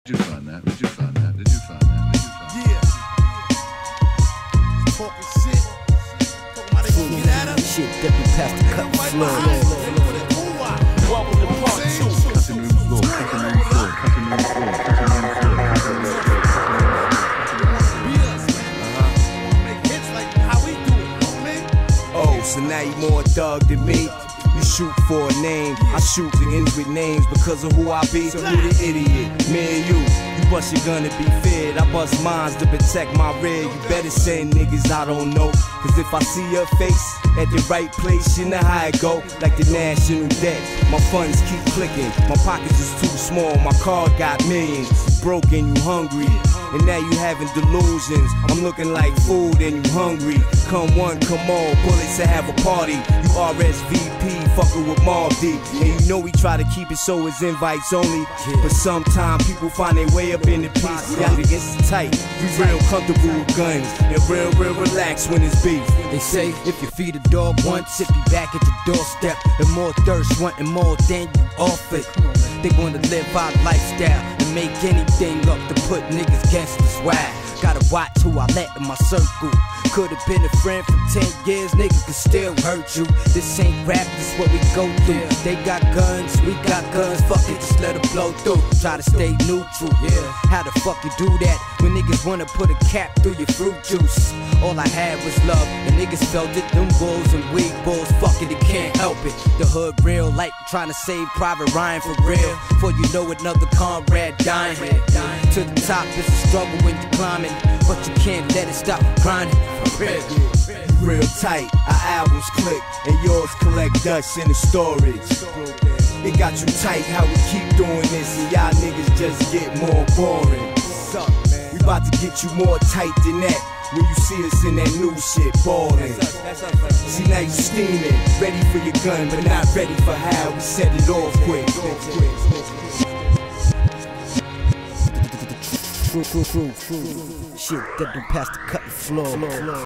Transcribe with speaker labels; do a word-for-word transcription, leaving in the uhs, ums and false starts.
Speaker 1: Did you find that? Did you find that? Did you find that? Did you find that?
Speaker 2: Yeah. Talking shit. Talking about they gon' get at us.
Speaker 3: Shit, dipping past the cut floor.
Speaker 2: Welcome to part two.
Speaker 1: Cutting room floor, cutting room floor, cutting room floor, cutting room floor, cutting room floor.
Speaker 3: Oh, so now you more dog than me. You shoot for a name, I shoot the ends with names because of who I be. So who the idiot? Me and you. You bust your gun to be fed, I bust mines to protect my rear. You better send niggas I don't know, cause if I see your face at the right place, you know how it go. Like the national debt, my funds keep clicking. My pockets is too small, my car got millions. Broke and you hungry, and now you having delusions. I'm looking like food and you hungry. Come one, come all, bullets to have a party. You R S V P, fucking with Mardy. And you know we try to keep it so it's invites only, but sometimes people find their way up in the piece. Y'all niggas tight, we real comfortable with guns, and real, real relaxed when it's beef.
Speaker 4: They say if you feed a dog once, it be back at your doorstep. And more thirst, wanting more than you offer. They wanna live our lifestyle and make anything up to put niggas against the swag. Gotta watch who I let in my circle. Could've been a friend for ten years, nigga could still hurt you. This ain't rap, this what we go through. They got guns, we got guns, fuck it, just let it blow through. Try to stay neutral, yeah. How the fuck you do that when niggas wanna put a cap through your fruit juice? All I had was love, and niggas felt it. Them bulls and weak bulls, fuck it, they can't help it. The hood real, like trying to save Private Ryan for real. For you know another comrade dying. To the top, it's a struggle when you're climbing, but you can't let it stop grinding. Real.
Speaker 3: Real tight, our albums click, and yours collect dust in the storage. It got you tight how we keep doing this, and y'all niggas just get more boring. We about to get you more tight than that when you see us in that new shit ballin'. See now you steaming, ready for your gun, but not ready for how we set it off quick.
Speaker 4: Shit, dipping past the cut floor.